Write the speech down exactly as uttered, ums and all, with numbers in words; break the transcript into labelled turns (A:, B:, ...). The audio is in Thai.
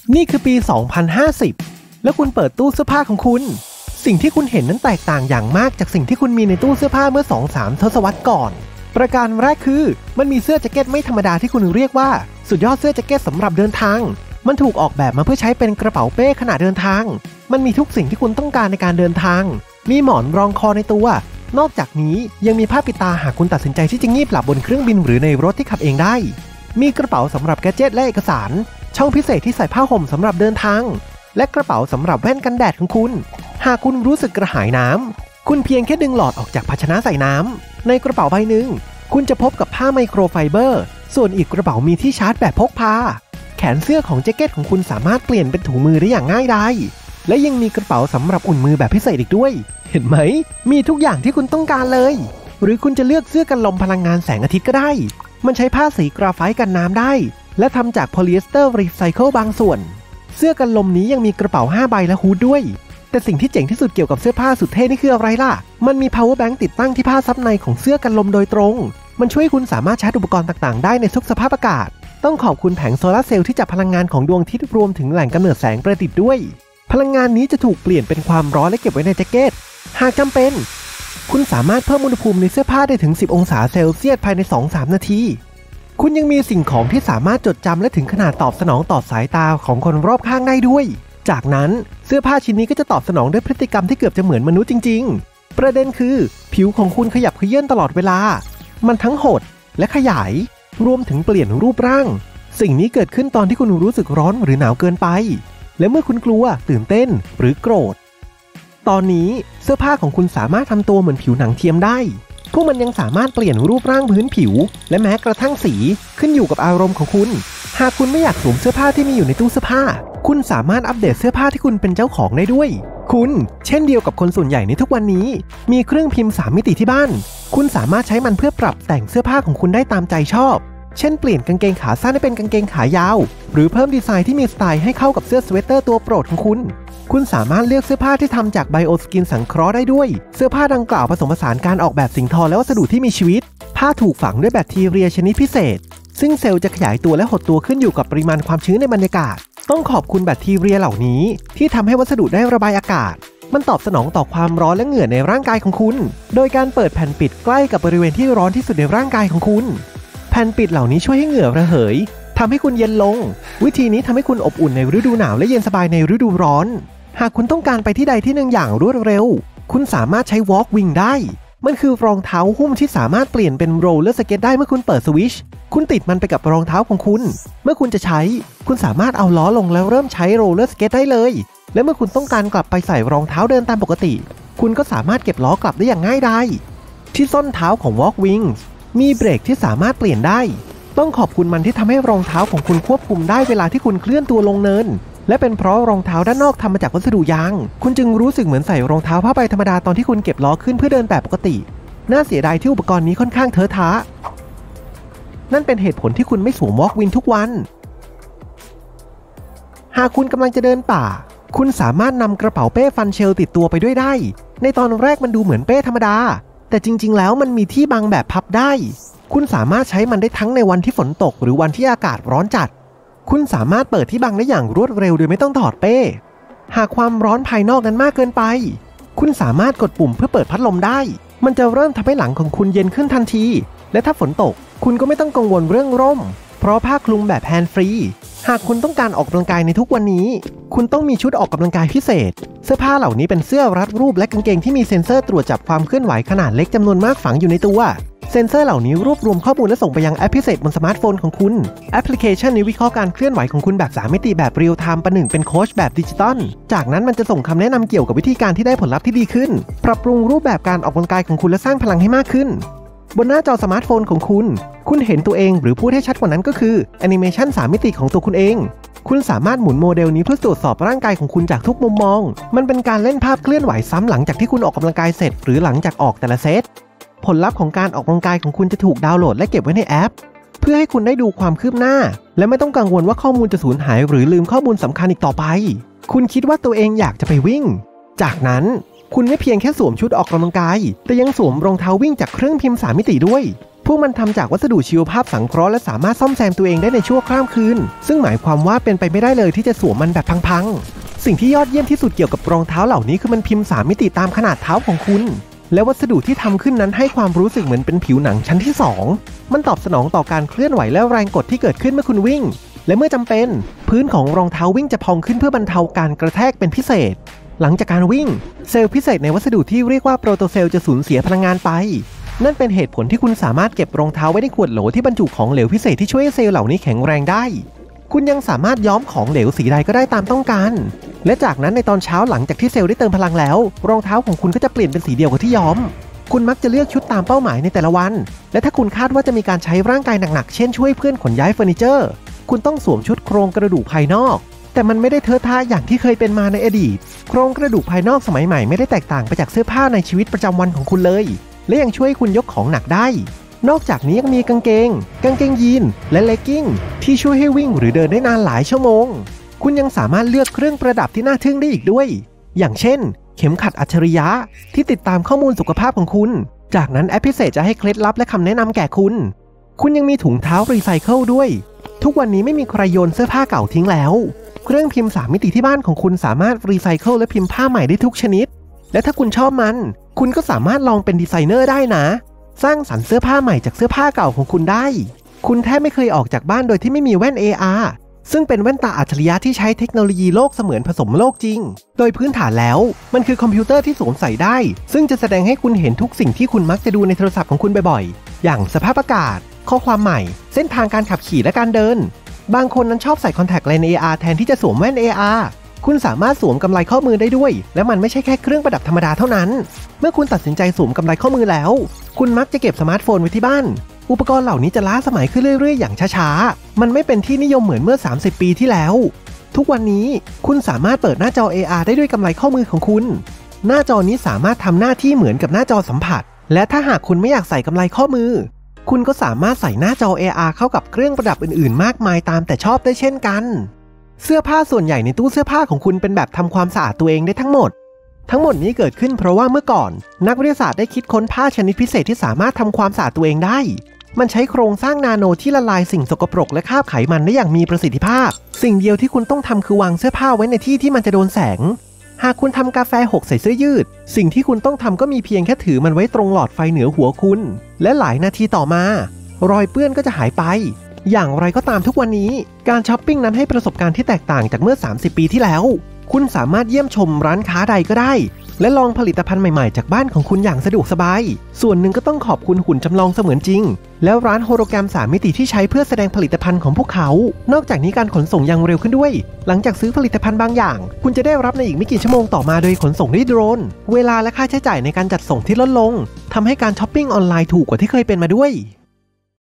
A: นี่คือปี สองพันห้าสิบ แล้วคุณเปิดตู้เสื้อผ้าของคุณสิ่งที่คุณเห็นนั้นแตกต่างอย่างมากจากสิ่งที่คุณมีในตู้เสื้อผ้าเมื่อ สองสาม ทศวรรษก่อนประการแรกคือมันมีเสื้อแจ็คเก็ตไม่ธรรมดาที่คุณเรียกว่าสุดยอดเสื้อแจ็คเก็ตสำหรับเดินทางมันถูกออกแบบมาเพื่อใช้เป็นกระเป๋าเป้ขณะเดินทางมันมีทุกสิ่งที่คุณต้องการในการเดินทางมีหมอนรองคอในตัวนอกจากนี้ยังมีผ้าปิดตาหากคุณตัดสินใจที่จะงีบหลับบนเครื่องบินหรือในรถที่ขับเองได้มีกระเป๋าสำหรับแกดเจ็ตและเอกสารช่องพิเศษที่ใส่ผ้าห่มสำหรับเดินทางและกระเป๋าสำหรับแว่นกันแดดของคุณหากคุณรู้สึกกระหายน้ำคุณเพียงแค่ดึงหลอดออกจากภาชนะใส่น้ำในกระเป๋าใบหนึ่งคุณจะพบกับผ้าไมโครไฟเบอร์ส่วนอีกกระเป๋ามีที่ชาร์จแบบพกพาแขนเสื้อของแจ็คเก็ตของคุณสามารถเปลี่ยนเป็นถุงมือได้อย่างง่ายดายและยังมีกระเป๋าสำหรับอุ่นมือแบบพิเศษอีกด้วยเห็นไหมมีทุกอย่างที่คุณต้องการเลยหรือคุณจะเลือกเสื้อกันลมพลังงานแสงอาทิตย์ก็ได้มันใช้ผ้าสีกราไฟต์กันน้ำได้และทำจากโพลีเอสเตอร์รีไซเคิลบางส่วนเสื้อกันลมนี้ยังมีกระเป๋าห้าใบและฮู้ดด้วยแต่สิ่งที่เจ๋งที่สุดเกี่ยวกับเสื้อผ้าสุดเท่นี่คืออะไรล่ะมันมี power bank ติดตั้งที่ผ้าซับในของเสื้อกันลมโดยตรงมันช่วยคุณสามารถชาร์จอุปกรณ์ต่างๆได้ในทุกสภาพอากาศต้องขอบคุณแผงโซลาร์เซลล์ที่จับพลังงานของดวงอาทิตย์รวมถึงแหล่งกำเนิดแสงประดิษฐ์ด้วยพลังงานนี้จะถูกเปลี่ยนเป็นความร้อนและเก็บไว้ในแจ็คเก็ตหากจำเป็นคุณสามารถเพิ่มอุณหภูมิในเสื้อผ้าได้ถึงสิบองศาเซลเซียสภายใน สองถึงสาม นาทีคุณยังมีสิ่งของที่สามารถจดจำและถึงขนาดตอบสนองต่อสายตาของคนรอบข้างได้ด้วยจากนั้นเสื้อผ้าชิ้นนี้ก็จะตอบสนองด้วยพฤติกรรมที่เกือบจะเหมือนมนุษย์จริงๆประเด็นคือผิวของคุณขยับเขยื้อนตลอดเวลามันทั้งหดและขยายรวมถึงเปลี่ยนรูปร่างสิ่งนี้เกิดขึ้นตอนที่คุณรู้สึกร้อนหรือหนาวเกินไปและเมื่อคุณกลัวตื่นเต้นหรือโกรธตอนนี้เสื้อผ้าของคุณสามารถทำตัวเหมือนผิวหนังเทียมได้พวกมันยังสามารถเปลี่ยนรูปร่างพื้นผิวและแม้กระทั่งสีขึ้นอยู่กับอารมณ์ของคุณหากคุณไม่อยากสวมเสื้อผ้าที่มีอยู่ในตู้เสื้อผ้าคุณสามารถอัปเดตเสื้อผ้าที่คุณเป็นเจ้าของได้ด้วยคุณเช่นเดียวกับคนส่วนใหญ่ในทุกวันนี้มีเครื่องพิมพ์สามมิติที่บ้านคุณสามารถใช้มันเพื่อปรับแต่งเสื้อผ้าของคุณได้ตามใจชอบเช่นเปลี่ยนกางเกงขาสั้นให้เป็นกางเกงขายาวหรือเพิ่มดีไซน์ที่มีสไตล์ให้เข้ากับเสื้อสเวตเตอร์ตัวโปรดของคุณคุณสามารถเลือกเสื้อผ้าที่ทำจากไบโอสกินสังเคราะห์ได้ด้วยเสื้อผ้าดังกล่าวผสมผสานการออกแบบสิ่งทอและวัสดุที่มีชีวิตผ้าถูกฝังด้วยแบคทีเรียชนิดพิเศษซึ่งเซลล์จะขยายตัวและหดตัวขึ้นอยู่กับปริมาณความชื้นในบรรยากาศต้องขอบคุณแบคทีเรียเหล่านี้ที่ทำให้วัสดุได้ระบายอากาศมันตอบสนองต่อความร้อนและเหงื่อในร่างกายของคุณโดยการเปิดแผ่นปิดใกล้กับบริเวณที่ร้อนที่สุดในร่างกายของคุณแผ่นปิดเหล่านี้ช่วยให้เหงื่อระเหยทำให้คุณเย็นลงวิธีนี้ทำให้คุณอบอุ่นในฤดูหนาวและเย็นสบายในฤดูร้อนหากคุณต้องการไปที่ใดที่หนึ่งอย่างรวดเร็วคุณสามารถใช้ Walk Wing ได้มันคือรองเท้าหุ้มที่สามารถเปลี่ยนเป็นโรลเลอร์สเก็ตได้เมื่อคุณเปิดสวิตช์คุณติดมันไปกับรองเท้าของคุณเมื่อคุณจะใช้คุณสามารถเอาล้อลงแล้วเริ่มใช้โรลเลอร์สเก็ตได้เลยและเมื่อคุณต้องการกลับไปใส่รองเท้าเดินตามปกติคุณก็สามารถเก็บล้อกลับได้อย่างง่ายดายที่ส้นเท้าของ Walk Wing มีเบรกที่สามารถเปลี่ยนได้ต้องขอบคุณมันที่ทำให้รองเท้าของคุณควบคุมได้เวลาที่คุณเคลื่อนตัวลงเนินและเป็นเพราะรองเท้าด้านนอกทำมาจากวัสดุยางคุณจึงรู้สึกเหมือนใส่รองเท้าผ้าใบธรรมดาตอนที่คุณเก็บล้อขึ้นเพื่อเดินแบบปกติน่าเสียดายที่อุปกรณ์นี้ค่อนข้างเถอะทะนั่นเป็นเหตุผลที่คุณไม่สวม Walk Wing ทุกวันหากคุณกำลังจะเดินป่าคุณสามารถนำกระเป๋าเป้ฟันเชลติดตัวไปด้วยได้ในตอนแรกมันดูเหมือนเป้ธรรมดาแต่จริงๆแล้วมันมีที่บังแบบพับได้คุณสามารถใช้มันได้ทั้งในวันที่ฝนตกหรือวันที่อากาศร้อนจัดคุณสามารถเปิดที่บังได้อย่างรวดเร็วโดยไม่ต้องถอดเป้หากความร้อนภายนอกนั้นมากเกินไปคุณสามารถกดปุ่มเพื่อเปิดพัดลมได้มันจะเริ่มทำให้หลังของคุณเย็นขึ้นทันทีและถ้าฝนตกคุณก็ไม่ต้องกังวลเรื่องร่มเพราะผ้าคลุมแบบแฮนด์ฟรีหากคุณต้องการออกกำลังกายในทุกวันนี้คุณต้องมีชุดออกกำลังกายพิเศษเสื้อผ้าเหล่านี้เป็นเสื้อรัดรูปและกางเกงที่มีเซ็นเซอร์ตรวจจับความเคลื่อนไหวขนาดเล็กจำนวนมากฝังอยู่ในตัวเซ็นเซอร์เหล่านี้รวบรวมข้อมูลและส่งไปยังแอปพิเศษบนสมาร์ทโฟนของคุณแอปพลิเคชันนี้วิเคราะห์การเคลื่อนไหวของคุณแบบสามมิติแบบเรียลไทม์ประหนึ่งเป็นโค้ชแบบดิจิตอลจากนั้นมันจะส่งคำแนะนำเกี่ยวกับวิธีการที่ได้ผลลัพธ์ที่ดีขึ้นปรับปรุงรูปแบบการออกกำลังกายของคุณและสร้างพลังให้มากขึ้นบนหน้าจอสมาร์ทโฟนของคุณคุณเห็นตัวเองหรือพูดให้ชัดกว่านั้นก็คือแอนิเมชันสามมิติของตัวคุณเองคุณสามารถหมุนโมเดลนี้เพื่อตรวจสอบร่างกายของคุณจากทุกมุมมองมันเป็นการเล่นภาพเคลื่อนไหวซ้ำหลังจากที่คุณออกกำลังกายเสร็จหรือหลังจากออกแต่ละเซตผลลัพธ์ของการออกกำลังกายของคุณจะถูกดาวน์โหลดและเก็บไว้ในแอปเพื่อให้คุณได้ดูความคืบหน้าและไม่ต้องกังวลว่าข้อมูลจะสูญหายหรือลืมข้อมูลสำคัญอีกต่อไปคุณคิดว่าตัวเองอยากจะไปวิ่งจากนั้น คุณไม่เพียงแค่สวมชุดออกกำลังกายแต่ยังสวมรองเท้าวิ่งจากเครื่องพิมพ์สามมิติด้วยพวกมันทำจากวัสดุชีวภาพสังเคราะห์และสามารถซ่อมแซมตัวเองได้ในชั่วข้ามคืนซึ่งหมายความว่าเป็นไปไม่ได้เลยที่จะสวมมันแบบพังๆสิ่งที่ยอดเยี่ยมที่สุดเกี่ยวกับรองเท้าเหล่านี้คือมันพิมพ์สามมิติตามขนาดเท้าของคุณและวัสดุที่ทำขึ้นนั้นให้ความรู้สึกเหมือนเป็นผิวหนังชั้นที่สองมันตอบสนองต่อการเคลื่อนไหวและแรงกดที่เกิดขึ้นเมื่อคุณวิ่งและเมื่อจำเป็นพื้นของรองเท้าวิ่งจะพองขึ้นเพื่อบรรเทาการกระแทกเป็นพิเศษหลังจากการวิ่งเซลล์พิเศษในวัสดุที่เรียกว่าโปรโตเซลล์จะสูญเสียพลังงานไปนั่นเป็นเหตุผลที่คุณสามารถเก็บรองเท้าไว้ในขวดโหลที่บรรจุของเหลวพิเศษที่ช่วยให้เซลล์เหล่านี้แข็งแรงได้คุณยังสามารถย้อมของเหลวสีใดก็ได้ตามต้องการและจากนั้นในตอนเช้าหลังจากที่เซลล์ได้เติมพลังแล้วรองเท้าของคุณก็จะเปลี่ยนเป็นสีเดียวกับที่ย้อมคุณมักจะเลือกชุดตามเป้าหมายในแต่ละวันและถ้าคุณคาดว่าจะมีการใช้ร่างกายหนักๆเช่นช่วยเพื่อนขนย้ายเฟอร์นิเจอร์คุณต้องสวมชุดโครงกระดูกภายนอกแต่มันไม่ได้เทอะทะอย่างที่เคยเป็นมาในอดีตโครงกระดูกภายนอกสมัยใหม่ไม่ได้แตกต่างไปจากเสื้อผ้าในชีวิตประจำวันของคุณเลยและยังช่วยคุณยกของหนักได้นอกจากนี้ยังมีกางเกงกางเกงยีนและเลกกิ้งที่ช่วยให้วิ่งหรือเดินได้นานหลายชั่วโมงคุณยังสามารถเลือกเครื่องประดับที่น่าทึ่งได้อีกด้วยอย่างเช่นเข็มขัดอัจฉริยะที่ติดตามข้อมูลสุขภาพของคุณจากนั้นแอปพิเศษจะให้เคล็ดลับและคำแนะนำแก่คุณคุณยังมีถุงเท้ารีไซเคิลด้วยทุกวันนี้ไม่มีใครโยนเสื้อผ้าเก่าทิ้งแล้วเครื่องพิมพ์สามมิติที่บ้านของคุณสามารถรีไซเคิลและพิมพ์ผ้าใหม่ได้ทุกชนิดและถ้าคุณชอบมันคุณก็สามารถลองเป็นดีไซเนอร์ได้นะสร้างสรรค์เสื้อผ้าใหม่จากเสื้อผ้าเก่าของคุณได้คุณแทบไม่เคยออกจากบ้านโดยที่ไม่มีแว่น เอ อาร์ ซึ่งเป็นแว่นตาอัจฉริยะที่ใช้เทคโนโลยีโลกเสมือนผสมโลกจริงโดยพื้นฐานแล้วมันคือคอมพิวเตอร์ที่สวมใส่ได้ซึ่งจะแสดงให้คุณเห็นทุกสิ่งที่คุณมักจะดูในโทรศัพท์ของคุณบ่อยๆอย่างสภาพอากาศข้อความใหม่เส้นทางการขับขี่และการเดินบางคนนั้นชอบใส่คอนแทคเลนส์ เอ อาร์ แทนที่จะสวมแว่น เอ อาร์ คุณสามารถสวมกำไลข้อมือได้ด้วยและมันไม่ใช่แค่เครื่องประดับธรรมดาเท่านั้นเมื่อคุณตัดสินใจสวมกำไลข้อมือแล้วคุณมักจะเก็บสมาร์ทโฟนไว้ที่บ้านอุปกรณ์เหล่านี้จะล้าสมัยขึ้นเรื่อยๆอย่างช้าๆมันไม่เป็นที่นิยมเหมือนเมื่อสามสิบปีที่แล้วทุกวันนี้คุณสามารถเปิดหน้าจอ เอ อาร์ ได้ด้วยกำไลข้อมือของคุณหน้าจอนี้สามารถทำหน้าที่เหมือนกับหน้าจอสัมผัสและถ้าหากคุณไม่อยากใส่กำไลข้อมือคุณก็สามารถใส่หน้าจอ เอ อาร์ เข้ากับเครื่องประดับอื่นๆมากมายตามแต่ชอบได้เช่นกันเสื้อผ้าส่วนใหญ่ในตู้เสื้อผ้าของคุณเป็นแบบทำความสะอาดตัวเองได้ทั้งหมดทั้งหมดนี้เกิดขึ้นเพราะว่าเมื่อก่อนนักวิทยาศาสตร์ได้คิดค้นผ้าชนิดพิเศษที่สามารถทำความสะอาดตัวเองได้มันใช้โครงสร้างนาโนที่ละลายสิ่งสกปรกและคราบไขมันได้อย่างมีประสิทธิภาพสิ่งเดียวที่คุณต้องทำคือวางเสื้อผ้าไว้ในที่ที่มันจะโดนแสงหากคุณทำกาแฟหกใส่เสื้อยืดสิ่งที่คุณต้องทำก็มีเพียงแค่ถือมันไว้ตรงหลอดไฟเหนือหัวคุณและหลายนาทีต่อมารอยเปื้อนก็จะหายไปอย่างไรก็ตามทุกวันนี้การช้อปปิ้งนั้นให้ประสบการณ์ที่แตกต่างจากเมื่อสามสิบปีที่แล้วคุณสามารถเยี่ยมชมร้านค้าใดก็ได้และลองผลิตภัณฑ์ใหม่ๆจากบ้านของคุณอย่างสะดวกสบายส่วนหนึ่งก็ต้องขอบคุณหุ่นจำลองเสมือนจริงแล้วร้านโฮโลแกรมสามมิติที่ใช้เพื่อแสดงผลิตภัณฑ์ของพวกเขานอกจากนี้การขนส่งยังเร็วขึ้นด้วยหลังจากซื้อผลิตภัณฑ์บางอย่างคุณจะได้รับในอีกไม่กี่ชั่วโมงต่อมาโดยขนส่งด้วยโดรนเวลาและค่าใช้จ่ายในการจัดส่งที่ลดลงทำให้การช้อปปิ้งออนไลน์ถูกกว่าที่เคยเป็นมาด้วย